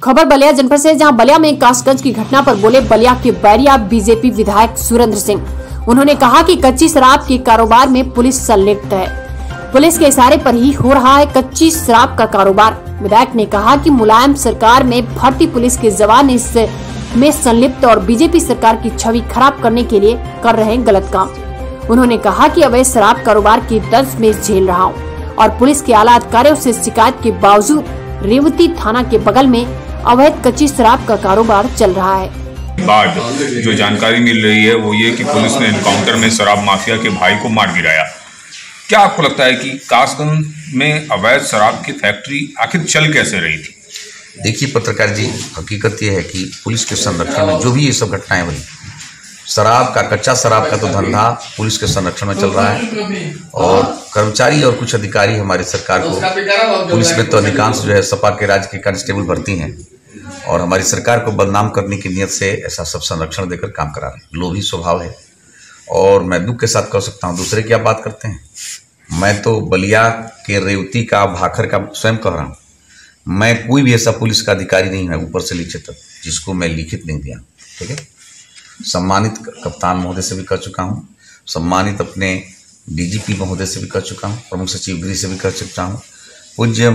खबर बलिया जनपद से, जहां बलिया में कासगंज की घटना पर बोले बलिया के बैरिया बीजेपी विधायक सुरेंद्र सिंह। उन्होंने कहा कि कच्ची शराब के कारोबार में पुलिस संलिप्त है। पुलिस के इशारे पर ही हो रहा है कच्ची शराब का कारोबार। विधायक ने कहा कि मुलायम सरकार में भर्ती पुलिस के जवान इसमें संलिप्त और बीजेपी सरकार की छवि खराब करने के लिए कर रहे हैं गलत काम। उन्होंने कहा कि अवैध शराब कारोबार की दर्द में झेल रहा हूँ और पुलिस के आला अधिकारियों से शिकायत के बावजूद रेवती थाना के बगल में अवैध कच्ची शराब का कारोबार चल रहा है। बाद जो जानकारी मिल रही है वो ये कि पुलिस ने एनकाउंटर में शराब माफिया के भाई को मार गिराया। क्या आपको लगता है कि कासगंज में अवैध शराब की फैक्ट्री आखिर चल कैसे रही थी? देखिए पत्रकार जी, हकीकत ये है कि पुलिस के संरक्षण में जो भी ये सब घटनाएं हुई, शराब का, कच्चा शराब का तो धंधा पुलिस के संरक्षण में चल रहा है और कर्मचारी और कुछ अधिकारी हमारी सरकार को, पुलिस में तो अधिकांश जो है सपा के राज्य के कांस्टेबल भर्ती हैं और हमारी सरकार को बदनाम करने की नियत से ऐसा सब संरक्षण देकर काम करा रहे हैं। लोभी स्वभाव है और मैं दुख के साथ कह सकता हूँ, दूसरे क्या बात करते हैं। मैं तो बलिया के रेवती का, भाखर का स्वयं कह रहा हूँ, मैं कोई भी ऐसा पुलिस का अधिकारी नहीं है ऊपर से नीचे तक जिसको मैं लिखित नहीं दिया। ठीक है, सम्मानित कप्तान महोदय से भी कह चुका हूँ, सम्मानित अपने डीजीपी महोदय से भी कह चुका हूँ, प्रमुख सचिव गृह से भी कह चुका हूँ, पूज्य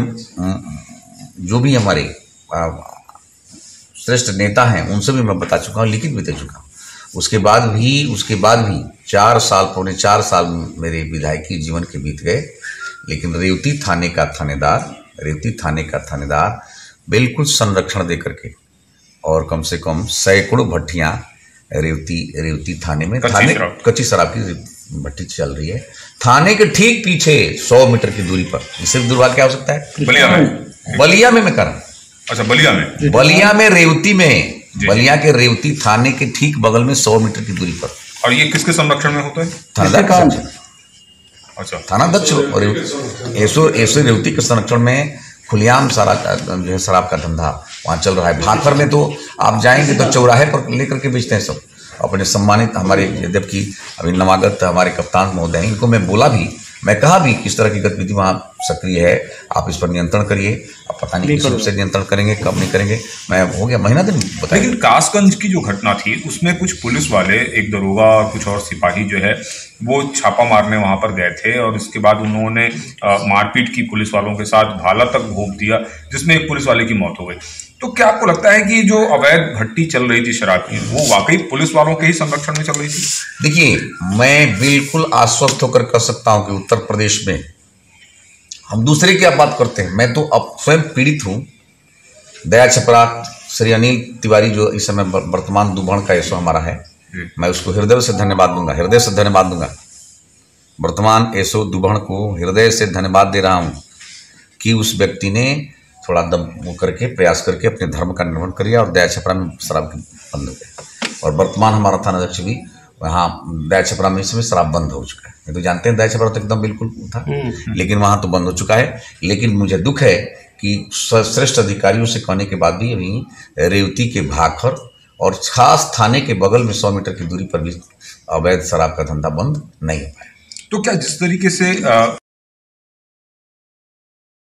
जो भी हमारे श्रेष्ठ नेता हैं उनसे भी मैं बता चुका हूँ, लिखित भी दे चुका हूँ। उसके बाद भी 4 साल, पौने 4 साल मेरे विधायकी जीवन के बीत गए, लेकिन रेवती थाने का थानेदार बिल्कुल संरक्षण दे करके और कम से कम सैकड़ों भट्टियां रेवती थाने में, कच्ची शराब की भट्टी चल रही है। थाने के ठीक पीछे 100 मीटर की दूरी पर, इससे दुर्भाग्य क्या हो सकता है? बलिया में मैं कर रहा हूँ। अच्छा, बलिया में रेवती में, बलिया के रेवती थाने के ठीक बगल में 100 मीटर की दूरी पर। और ये किसके संरक्षण में होता है? थानाध्यक्ष। अच्छा, थानाध्यक्ष और ऐसे रेवती के संरक्षण में खुलेआम सारा जो है शराब का धंधा वहाँ चल रहा है। भाखर में तो आप जाएंगे तो चौराहे पर लेकर के बेचते हैं सब। अपने सम्मानित हमारे, जबकि अभी नवागत हमारे कप्तान महोदय हैं, इनको मैं बोला भी, मैं कहा भी किस तरह की गतिविधि वहाँ सक्रिय है, आप इस पर नियंत्रण करिए। अब पता नहीं किस रूप से नियंत्रण करेंगे, कब नहीं करेंगे, मैं हो गया महीना दिन बताइए। लेकिन कासगंज की जो घटना थी उसमें कुछ पुलिस वाले, एक दरोगा और कुछ और सिपाही जो है वो छापा मारने वहां पर गए थे और इसके बाद उन्होंने मारपीट की पुलिस वालों के साथ, भाला तक घोंप दिया, जिसमें एक पुलिस वाले की मौत हो गई। तो क्या आपको लगता है कि जो अवैध भट्टी चल रही थी शराब की, वो वाकई पुलिस वालों के ही संरक्षण में चल रही थी? देखिए, मैं बिल्कुल आश्वस्त होकर कह सकता हूं कि उत्तर प्रदेश में हम दूसरे की बात करते हैं, मैं तो अब स्वयं पीड़ित हूं। दया छपरा, श्री अनिल तिवारी जो इस समय वर्तमान दुबण का एसओ हमारा है, मैं उसको हृदय से धन्यवाद दूंगा। वर्तमान एसओ दुबण को हृदय से धन्यवाद दे रहा हूं कि उस व्यक्ति ने थोड़ा दम करके, प्रयास करके अपने धर्म का निर्वहन किया और दया छपरा में शराब बंद हो गई। और वर्तमान हमारा थानाध्यक्ष भी वहाँ दया छपरा में इस समय शराब बंद हो चुका है। ये तो जानते हैं दया छपरा तो एकदम बिल्कुल था, लेकिन वहाँ तो बंद हो चुका है। लेकिन मुझे दुख है कि श्रेष्ठ अधिकारियों से कहने के बाद भी अभी रेवती के भाखर और खास थाने के बगल में 100 मीटर की दूरी पर भी अवैध शराब का धंधा बंद नहीं हो पाया। तो क्या जिस तरीके से